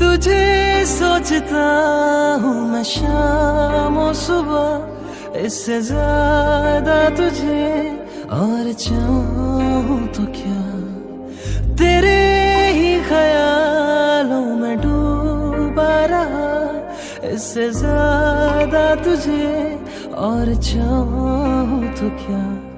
तुझे सोचता हूँ मैं शाम और सुबह, इससे ज्यादा तुझे और चाहूँ तो क्या। तेरे ही ख्यालों में डूबा रहा, इससे ज्यादा तुझे और चाहूँ तो क्या।